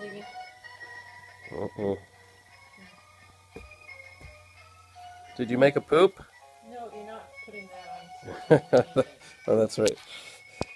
Maybe. Uh-uh. Did you make a poop? No, you're not putting that on. Oh, that's right.